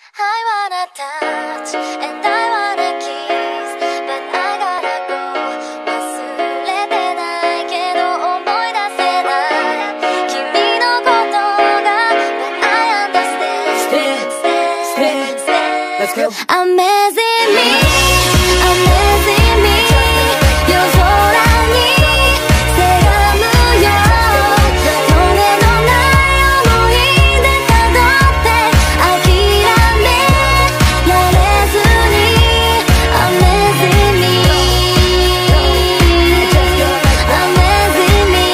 I wanna touch and I wanna kiss but I gotta go 忘れてないけど思い出せない君のことが But I understand Let's go Amazing me Amazing me 夜空にせがむよトゲのない思い出たどって諦められずに Amazing me Amazing me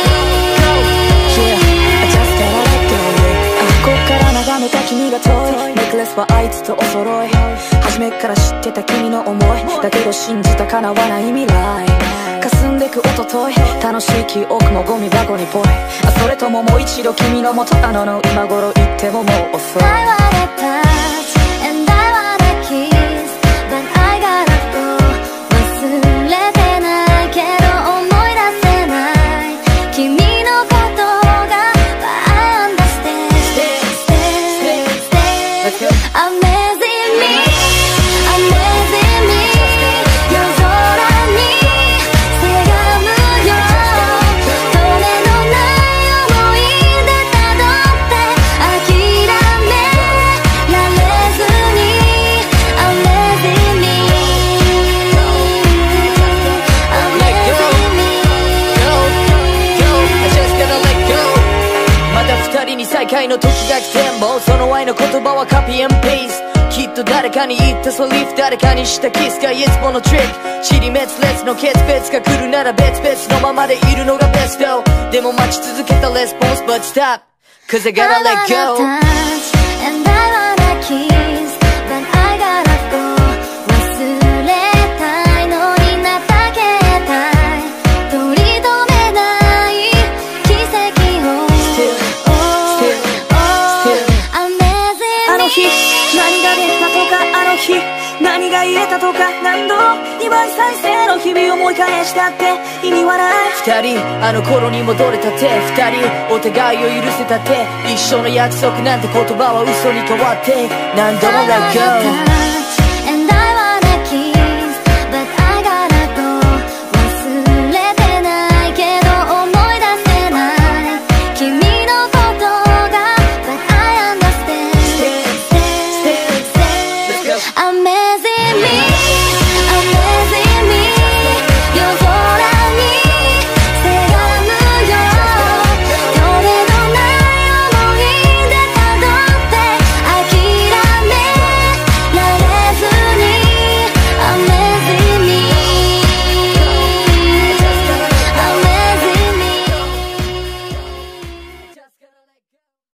I just gotta let go こっから眺めた君が遠いネックレスはあいつとお揃い初めから知ってた君の思いだけど信じた叶わない未来霞んでく一昨日楽しい記憶もゴミ箱にぽいそれとももう一度君の元あの今頃言ってももう遅い I wanna touch and I wanna kiss but I gotta go 忘れてないけど思い出せない君のことが But I understand Let's go Amazing me Amazing me 夜空にせがむよトゲのない思い出たどって諦められずに Amazing me Amazing me I just gotta let go また二人に再会の時が来てもその愛の言葉はカピー&ペーストきっと誰かに言ったソリフ誰かにしたキスがいつものトリック尻滅裂の決別が来るなら別々のままでいるのがベストでも待ち続けたレスポンス But stop Cause I gotta let go I wanna touch and I wanna kiss but I gotta go 忘れたいのに情けたい取り留めない奇跡を Amazing あの日何が出たとかあの日何が言えたとか何度2倍再生の日々思い返したって意味はない二人あの頃に戻れたって二人お互いを許せたって一生の約束なんて言葉は嘘に変わって何度も Let go